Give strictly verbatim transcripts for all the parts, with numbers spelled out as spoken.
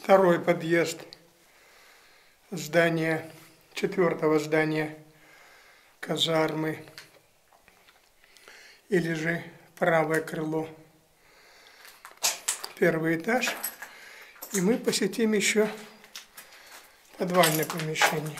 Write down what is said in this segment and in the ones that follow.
второй подъезд здания, четвертого здания казармы, или же правое крыло, первый этаж. И мы посетим еще подвальное помещение.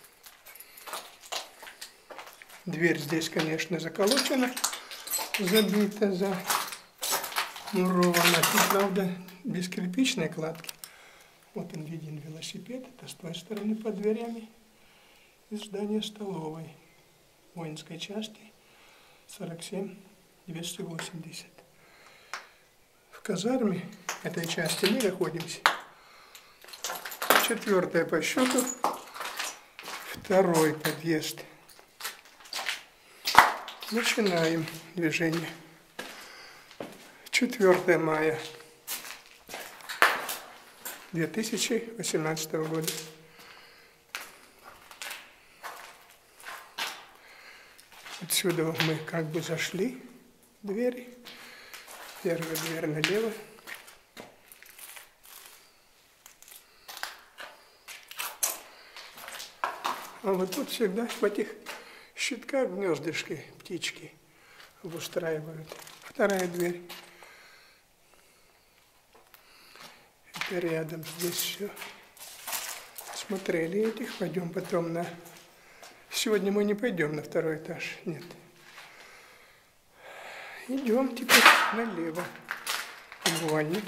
Дверь здесь, конечно, заколочена, забита, замурована. Тут, правда, без кирпичной кладки. Вот он виден велосипед, это с той стороны под дверями. Из здания столовой воинской части сорок семь двести восемьдесят. В казарме этой части мы находимся. Четвертое по счету, второй подъезд. Начинаем движение. четвёртое мая две тысячи восемнадцатого года. Отсюда мы как бы зашли в двери. Первая дверь налево. А вот тут всегда в этих щитках гнездышки птички обустраивают. Вторая дверь. Это рядом здесь все. Смотрели этих. Пойдем потом на... Сегодня мы не пойдем на второй этаж. Нет. Идем теперь налево. Умывальник.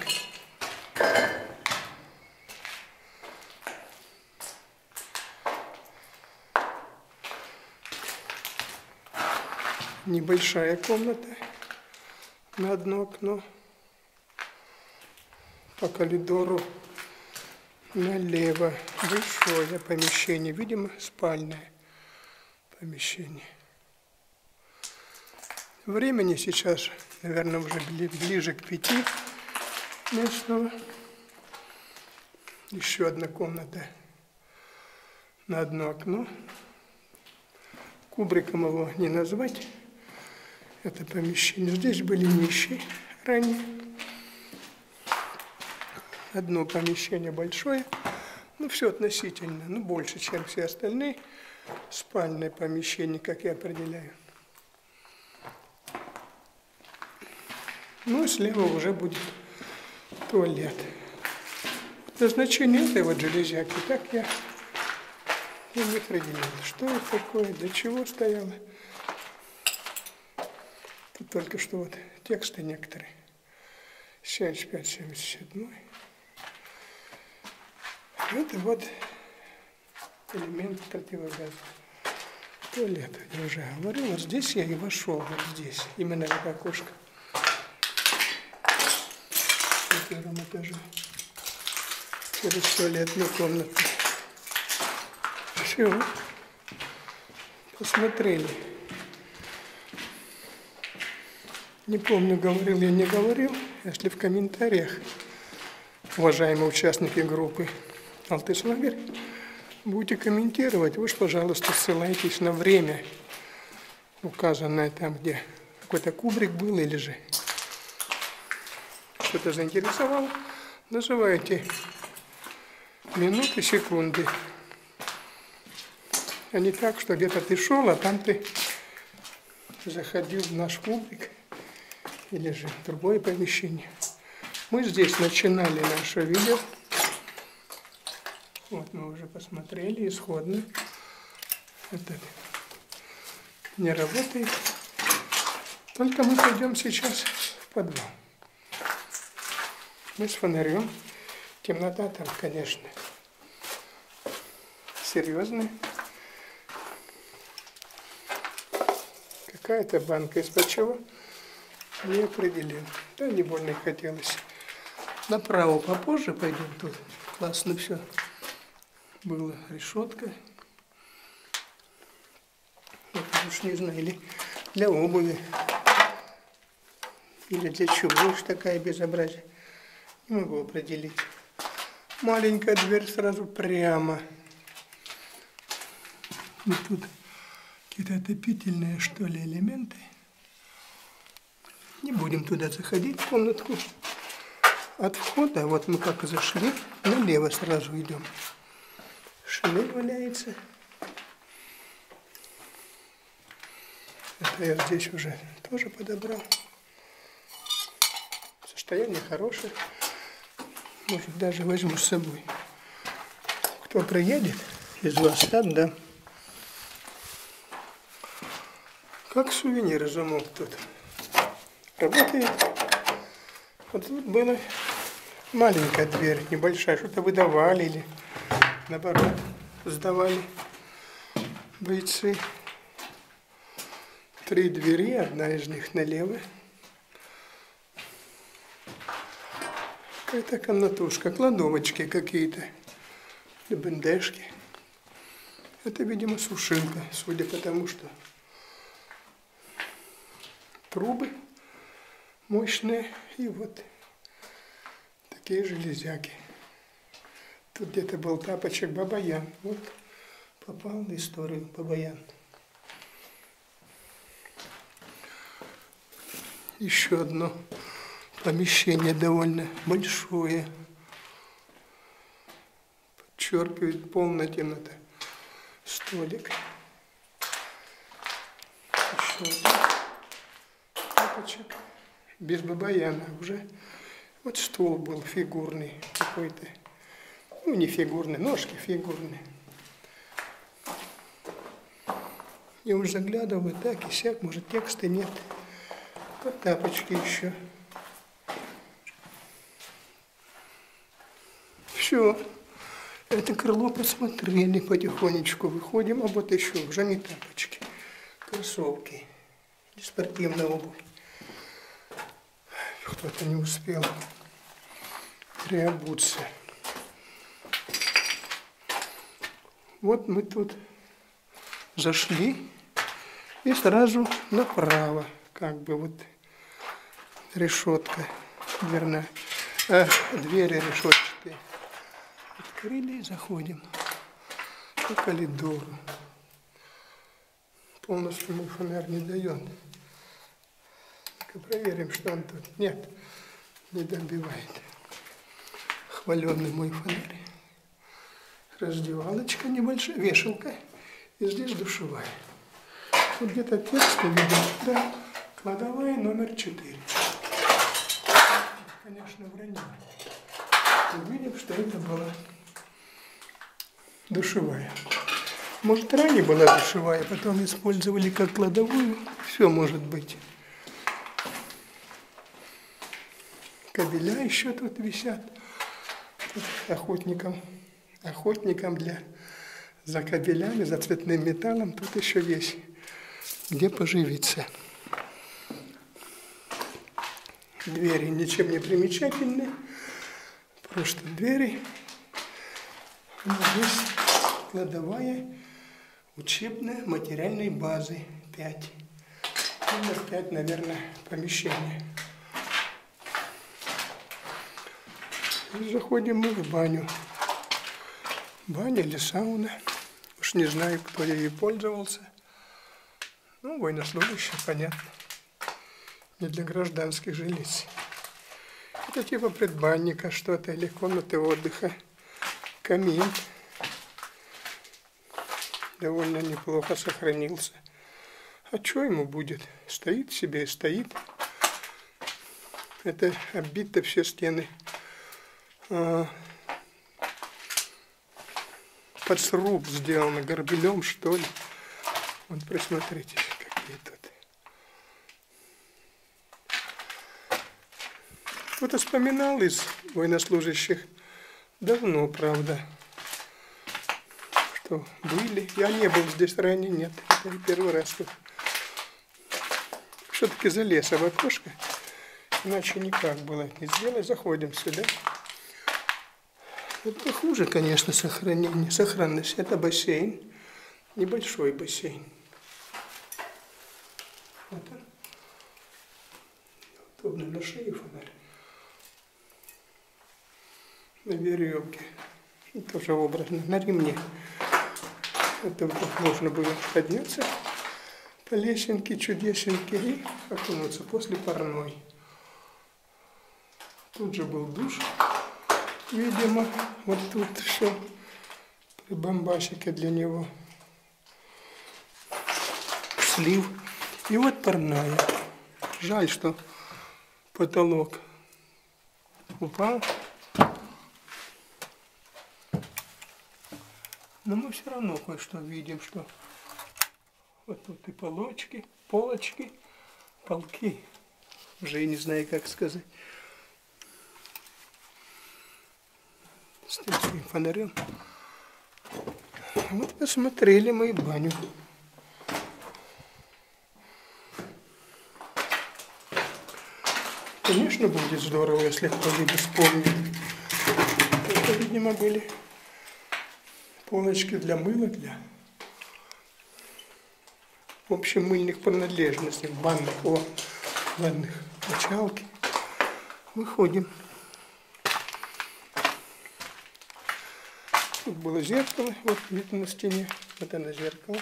Небольшая комната на одно окно. По коридору налево большое помещение, видимо, спальное помещение. Времени сейчас, наверное, уже ближе к пяти местного. Еще одна комната на одно окно. Кубриком его не назвать. Это помещение. Здесь были нищие ранее. Одно помещение большое, ну все относительно, ну больше, чем все остальные. Спальное помещение, как я определяю. Ну и слева уже будет туалет. Назначение этой вот железяки, так я, я не определяю, что это такое, для чего стояло. Тут только что вот тексты некоторые. семьдесят пять семьдесят семь. Это вот элемент противогаза. Туалет, я уже говорил. Вот здесь я и вошел, вот здесь, именно в это окошко. На первом этаже. Через туалетную комнату. Все. Посмотрели. Не помню, говорил я, не говорил. Если в комментариях, уважаемые участники группы «Алтыс-лагерь», будете комментировать, вы же, пожалуйста, ссылайтесь на время, указанное там, где какой-то кубрик был или же что-то заинтересовало. Называйте минуты, секунды. А не так, что где-то ты шел, а там ты заходил в наш кубрик или же в другое помещение. Мы здесь начинали наше видео. Вот мы уже посмотрели исходно. Это не работает. Только мы пойдем сейчас в подвал. Мы с фонарем. Темнота там, конечно, серьезная. Какая-то банка из-под чего? Не определил. Да, не больно и хотелось. Направо попозже пойдем. Тут классно все. Была решетка. Вот уж не знаю, или для обуви, или для чего уж такая безобразие. Не могу определить. Маленькая дверь сразу прямо. И тут какие-то отопительные, что ли, элементы. Не будем туда заходить, в комнатку. от входа, вот мы как зашли, налево сразу идем. Шинель валяется. Это я здесь уже тоже подобрал. Состояние хорошее. Может, даже возьму с собой. Кто приедет из вас, отдам. Как сувенир замок тут. Работает. Вот тут была маленькая дверь, небольшая. Что-то выдавали или наоборот сдавали бойцы. Три двери, одна из них налево. Это комнатушка, кладовочки какие-то, бендешки. Это, видимо, сушилка, судя по тому, что трубы мощные и вот такие железяки. Тут где-то был тапочек Бабаян. Вот попал в историю Бабаян. Еще одно помещение довольно большое. Подчеркивает полноту. Столик. Еще один тапочек. Без Бабаяна уже. Вот стол был фигурный какой-то. Ну, не фигурный, ножки фигурные. Я уже заглядываю, так и сяк, может, текста нет. Вот тапочки еще. Все. Это крыло посмотрели потихонечку. Выходим, а вот еще уже не тапочки. Кроссовки. И спортивная обувь. Кто-то не успел приобуться. Вот мы тут зашли и сразу направо. Как бы вот решетка дверная. А, двери решетчатые. Открыли и заходим по коридору. Полностью мой фонарь не дает. Проверим, что он тут. Нет, не добивает. Хваленный мой фонарь. Раздевалочка небольшая, вешалка. И здесь душевая. Тут где-то текст видел. Да, кладовая номер четыре. Конечно, вранье. Увидим, что это была душевая. Может, ранее была душевая, потом использовали как кладовую. Все может быть. Кабеля еще тут висят. Тут охотникам, охотникам для за кабелями, за цветным металлом. Тут еще есть где поживиться. Двери ничем не примечательные. Просто двери. Но здесь кладовая учебная материальной базы пять. Номер пять, наверное, помещение. И заходим мы в баню. Баня или сауна. Уж не знаю, кто ею пользовался. Ну, военнослужащие, понятно. Не для гражданских жилищ. Это типа предбанника что-то или комнаты отдыха. Камин. Довольно неплохо сохранился. А что ему будет? Стоит себе и стоит. Это оббито все стены. Под сруб сделано горбелем, что ли. Вот присмотрите, какие тут. Кто-то вспоминал из военнослужащих давно, правда, что были. Я не был здесь ранее, нет. Это первый раз тут. Все-таки залез в окошко. Иначе никак было не сделать. Заходим сюда. Это хуже, конечно, сохранение, сохранность. Это бассейн, небольшой бассейн. Вот он. Удобно на шее фонарь. На веревке. И тоже образно, на ремне. Это вот можно было подняться по лесенке, чудесенке и окунуться после парной. Тут же был душ, видимо, вот тут все при бомбасике для него. Слив. И вот парная. Жаль, что потолок упал. Но мы все равно кое-что видим, что вот тут и полочки, полочки, полки. Уже я не знаю, как сказать. С таким фонарем. Вот посмотрели мы и баню. Конечно, будет здорово, если кто-нибудь вспомнит. Это, видимо, были полочки для мыла, для, в общем, мыльных принадлежностей, банных, о, банных, мочалки. Выходим. Тут было зеркало, вот видно на стене, вот оно зеркало.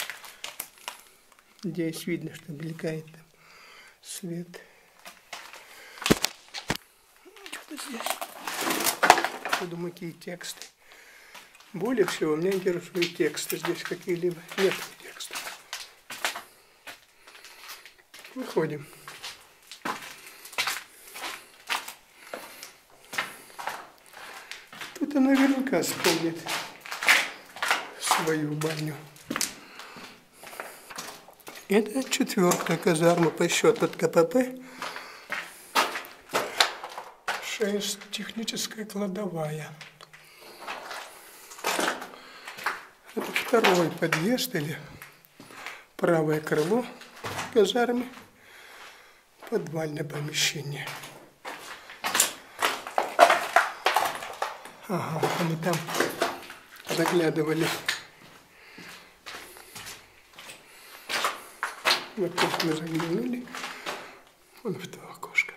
Здесь видно, что мелькает там свет. Что-то здесь. Я думаю, какие тексты. Более всего меня интересуют тексты здесь какие-либо. Нет текстов. Выходим. Тут она наверняка вспомнит свою баню. Это четвертая казарма по счету от ка пэ пэ. Шесть. Техническая кладовая. Это второй подъезд или правое крыло казармы. Подвальное помещение. Ага, мы там заглядывали. Вот тут мы заглянули. Вон в то окошко.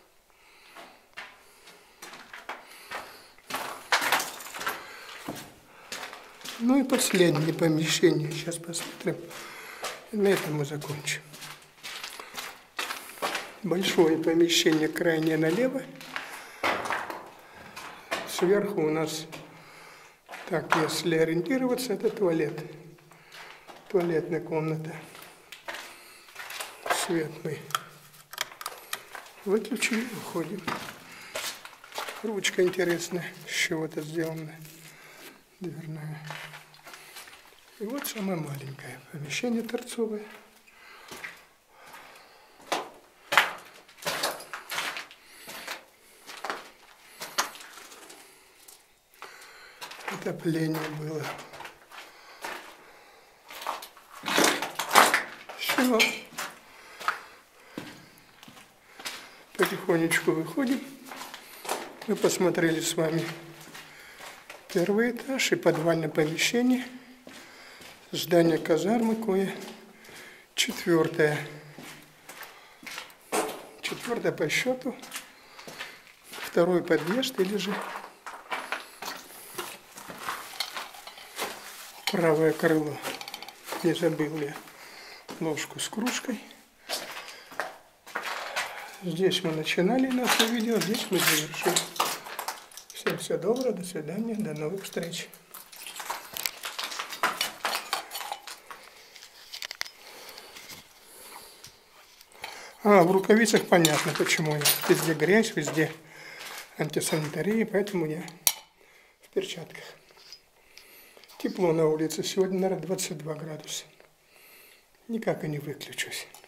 Ну и последнее помещение. Сейчас посмотрим. И на этом мы закончим. Большое помещение крайне налево. Сверху у нас, так, если ориентироваться, это туалет. Туалетная комната. Свет мы выключили, уходим. Ручка интересная, с чего-то сделанная, дверная. И вот самое маленькое помещение торцовое. Отопление было. Все. Потихонечку выходим. Мы посмотрели с вами первый этаж и подвальное помещение. Здание казармы кое четвертое. Четвертое по счету. Второй подъезд или же правое крыло. Не забыл я ложку с кружкой. Здесь мы начинали наше видео, здесь мы завершим. Всем всего доброго, до свидания, до новых встреч. А, в рукавицах понятно, почему я. Везде грязь, везде антисанитария, поэтому я в перчатках. Тепло на улице, сегодня, наверное, двадцать два градуса. Никак и не выключусь.